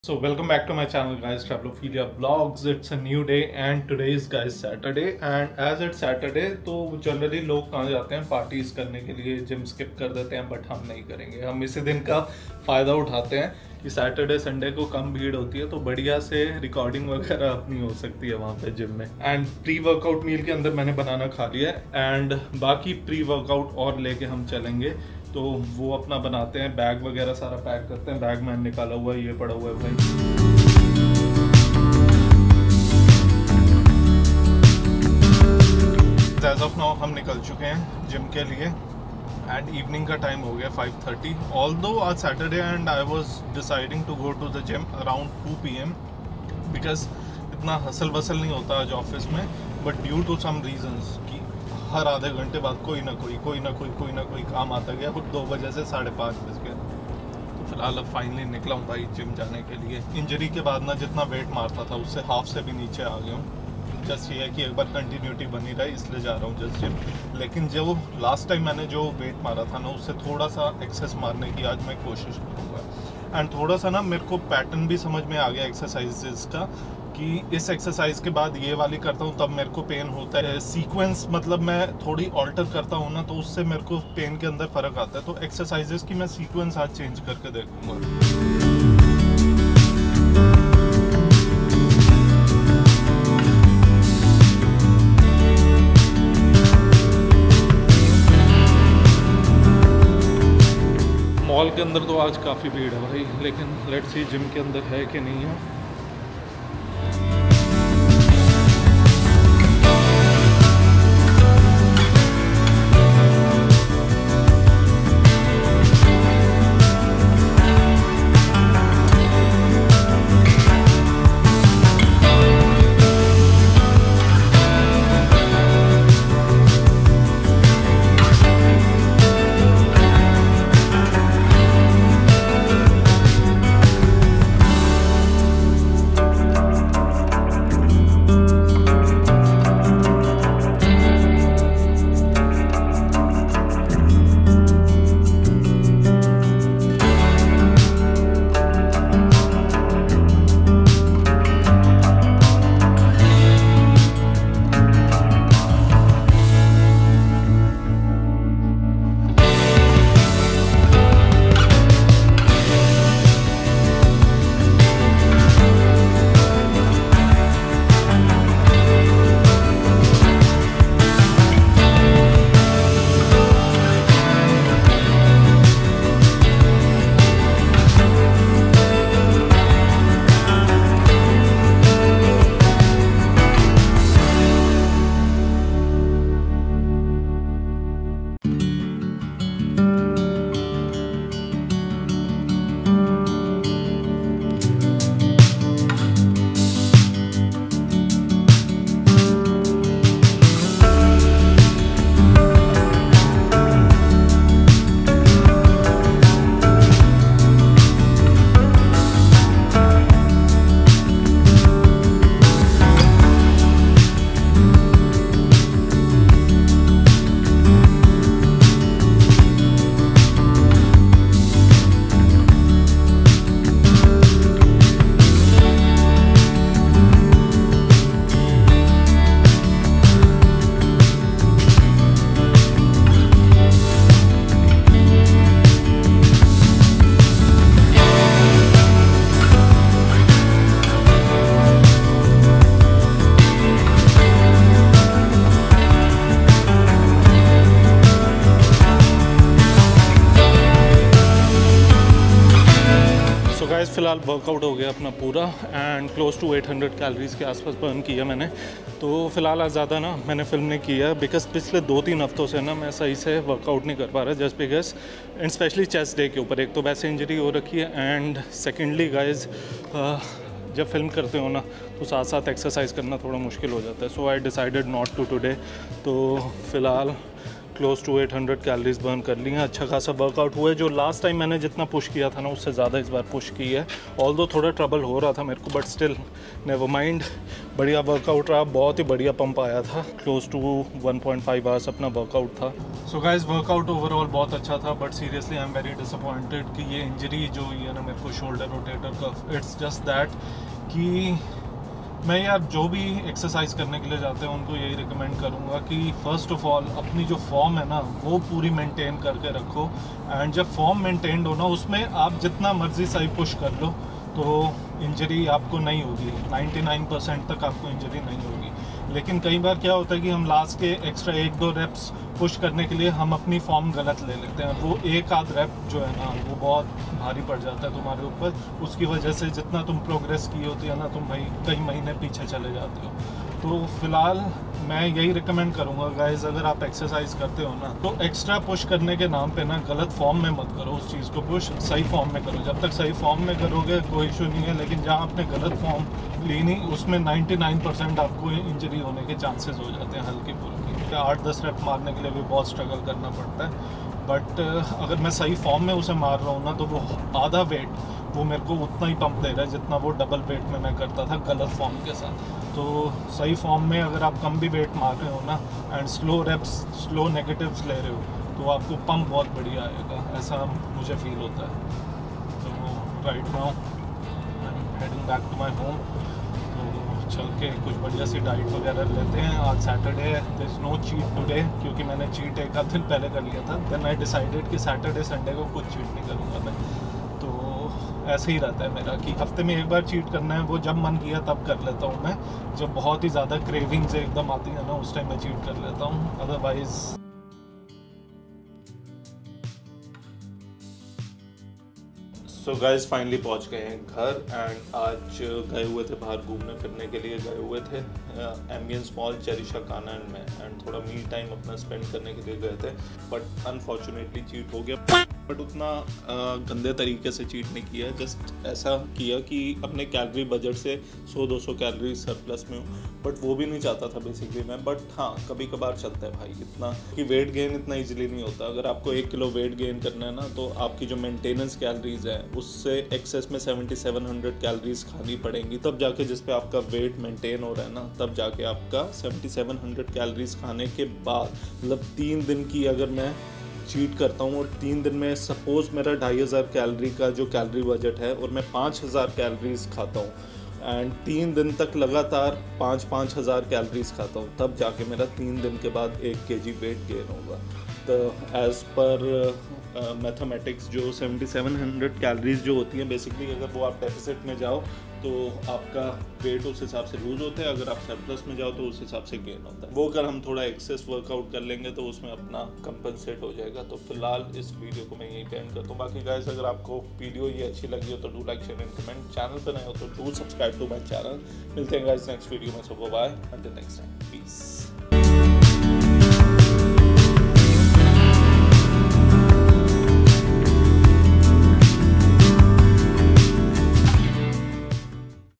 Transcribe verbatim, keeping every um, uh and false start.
So welcome back to my channel guys, Travelophilia Vlogs. It's a new day and today is guys Saturday and as it's Saturday तो generally लोग कहाँ जाते हैं parties करने के लिए, जिम स्किप कर देते हैं, बट हम नहीं करेंगे। हम इसी दिन का फ़ायदा उठाते हैं कि सैटरडे संडे को कम भीड़ होती है तो बढ़िया से रिकॉर्डिंग वगैरह अपनी हो सकती है वहाँ पे जिम में। एंड प्री वर्कआउट मील के अंदर मैंने बनाना खा लिया है एंड बाकी प्री वर्कआउट और लेके हम चलेंगे तो वो अपना बनाते हैं, बैग वगैरह सारा पैक करते हैं। बैग मैंने निकाला हुआ है, ये पड़ा हुआ है भाई। एज ऑफ नाउ हम निकल चुके हैं जिम के लिए एंड इवनिंग का टाइम हो गया फाइव थर्टी। ऑल्दो आज Saturday and I was deciding to go to the gym around two P M because इतना हसल बसल नहीं होता आज ऑफिस में, but due to some reasons कि हर आधे घंटे बाद कोई ना कोई कोई ना कोई कोई ना कोई काम आता गया। खुद दो बजे से साढ़े पाँच बज गए तो फिलहाल अब फाइनली निकला हूँ भाई जिम जाने के लिए। इंजरी के बाद ना जितना वेट मारता था उससे हाफ से भी नीचे आ गया हूँ। जस्ट ये है कि एक बार कंटिन्यूटी बनी रही इसलिए जा रहा हूँ जस्ट जिम। लेकिन जो लास्ट टाइम मैंने जो वेट मारा था ना उससे थोड़ा सा एक्सेस मारने की आज मैं कोशिश करूँगा। एंड थोड़ा सा ना मेरे को पैटर्न भी समझ में आ गया एक्सरसाइजेस का कि इस एक्सरसाइज के बाद ये वाली करता हूँ तब मेरे को पेन होता है। सीक्वेंस मतलब मैं थोड़ी ऑल्टर करता हूँ ना तो उससे मेरे को पेन के अंदर फ़र्क आता है। तो एक्सरसाइजेस की मैं सीक्वेंस आज चेंज करके देखूँगा। मॉल के अंदर तो आज काफ़ी भीड़ है भाई, लेकिन लेट्स सी जिम के अंदर है कि नहीं है। फ़िलहाल वर्कआउट हो गया अपना पूरा and close to eight hundred calories के आसपास बर्न किया मैंने। तो फ़िलहाल आज ज़्यादा ना मैंने फिल्म नहीं किया बिकॉज पिछले दो तीन हफ्तों से ना मैं सही से वर्कआउट नहीं कर पा रहा just because and specially chest day के ऊपर एक तो वैसे इंजरी हो रखी है एंड सेकेंडली गाइज जब फिल्म करते हो ना तो साथ साथ एक्सरसाइज करना थोड़ा मुश्किल हो जाता है। So I decided not to today. तो फ़िलहाल close to eight hundred calories burn कर ली हैं। अच्छा खासा वर्कआउट हुआ है, जो लास्ट टाइम मैंने जितना पुश किया था ना उससे ज़्यादा इस बार पुश की है। ऑल्दो थोड़ा ट्रबल हो रहा था मेरे को, बट स्टिल नेवर माइंड, बढ़िया वर्कआउट रहा, बहुत ही बढ़िया पंप आया था। Close to one point five hours अपना वर्कआउट था। सो गाइस वर्कआउट ओवरऑल बहुत अच्छा था, but seriously I am very disappointed कि ये इंजरी जो हुई है ना मेरे को शोल्डर रोटेटर का, इट्स जस्ट दैट कि मैं यार जो भी एक्सरसाइज करने के लिए जाते हैं उनको यही रिकमेंड करूँगा कि फ़र्स्ट ऑफ ऑल अपनी जो फॉर्म है ना वो पूरी मेंटेन करके रखो। एंड जब फॉर्म मेंटेन्ड हो ना उसमें आप जितना मर्जी सही पुश कर लो तो इंजरी आपको नहीं होगी, निन्यानवे परसेंट तक आपको इंजरी नहीं होगी। लेकिन कई बार क्या होता है कि हम लास्ट के एक्स्ट्रा एक दो रेप्स पुश करने के लिए हम अपनी फॉर्म गलत ले लेते हैं, वो एक आध रेप जो है ना वो बहुत भारी पड़ जाता है तुम्हारे ऊपर। उसकी वजह से जितना तुम प्रोग्रेस की होती है ना तुम भाई कई महीने पीछे चले जाते हो। तो फिलहाल मैं यही रिकमेंड करूँगा गाइज, अगर आप एक्सरसाइज करते हो ना तो एक्स्ट्रा पुश करने के नाम पे ना गलत फॉर्म में मत करो उस चीज़ को पुश, सही फॉर्म में करो। जब तक सही फॉर्म में करोगे कोई इशू नहीं है, लेकिन जहाँ आपने गलत फॉर्म ली नहीं उसमें निन्यानवे परसेंट आपको इंजरी होने के चांसेस हो जाते हैं हल्की फुल्की। आठ दस रेप मारने के लिए भी बहुत स्ट्रगल करना पड़ता है, बट अगर मैं सही फॉर्म में उसे मार रहा हूँ ना तो वो आधा वेट वो मेरे को उतना ही पंप दे रहा है जितना वो डबल वेट में मैं करता था गलत फॉर्म के साथ। तो सही फॉर्म में अगर आप कम भी वेट मार रहे हो ना and slow reps slow negatives ले रहे हो तो आपको पंप बहुत बढ़िया आएगा, ऐसा मुझे फील होता है। तो right now I am heading back to my home, तो चल के कुछ बढ़िया सी डाइट वगैरह लेते हैं। आज सैटरडे है, there is no cheat today, क्योंकि मैंने चीट एक आध दिन पहले कर लिया था। देन आई डिसाइडेड कि सैटरडे संडे को कुछ चीट नहीं करूँगा मैं। तो ऐसे ही रहता है मेरा कि हफ्ते में एक बार चीट करना है, वो जब मन किया तब कर लेता हूँ मैं। जब बहुत ही ज़्यादा क्रेविंग्स एकदम आती है ना उस टाइम मैं चीट कर लेता हूँ, अदरवाइज सो गाइस फाइनली पहुंच गए हैं घर। एंड आज गए हुए थे बाहर घूमने फिरने के लिए, गए हुए थे एम्बियंस मॉल चेरिशा कानन में, एंड थोड़ा मी टाइम अपना स्पेंड करने के लिए गए थे। बट अनफॉर्चुनेटली चीट हो गया, बट उतना uh, गंदे तरीके से चीट नहीं किया, जस्ट ऐसा किया कि अपने कैलोरी बजट से सौ दो सौ कैलोरी सरप्लस में हूँ। बट वो भी नहीं चाहता था बेसिकली मैं, बट हाँ कभी कभार चलता है भाई, इतना कि वेट गेन इतना इजीली नहीं होता। अगर आपको एक किलो वेट गेन करना है ना तो आपकी जो मेंटेनेंस कैलोरीज है उससे एक्सेस में सेवेंटी सेवन हंड्रेड कैलोरीज खानी पड़ेंगी, तब जाके जिस पे आपका वेट मेंटेन हो रहा है ना तब जाके आपका सेवेंटी सेवन हंड्रेड कैलोरीज खाने के बाद, मतलब तीन दिन की अगर मैं चीट करता हूँ और तीन दिन में सपोज मेरा ढाई हज़ार कैलोरी का जो कैलोरी बजट है और मैं पाँच हज़ार कैलोरीज खाता हूँ एंड तीन दिन तक लगातार पाँच पाँच हज़ार कैलोरीज खाता हूँ, तब जाके मेरा तीन दिन के बाद एक केजी वेट गेन होगा। तो एज़ पर मैथमेटिक्स जो सेवेंटी सेवन हंड्रेड कैलोरीज जो होती हैं बेसिकली, अगर वो आप डेफिसिट में जाओ तो आपका वेट उस हिसाब से लूज होता है, अगर आप सरप्लस में जाओ तो उस हिसाब से गेन होता है। वो अगर हम थोड़ा एक्सेस वर्कआउट कर लेंगे तो उसमें अपना कंपनसेट हो जाएगा। तो फिलहाल इस वीडियो को मैं यहीं पे एंड करता हूँ। बाकी गाइस अगर आपको वीडियो ये अच्छी लगी हो तो do like share and comment, channel पर नए हो तो do subscribe to my channel. मिलते हैं गाइस नेक्स्ट वीडियो में, so bye, until next time, piece.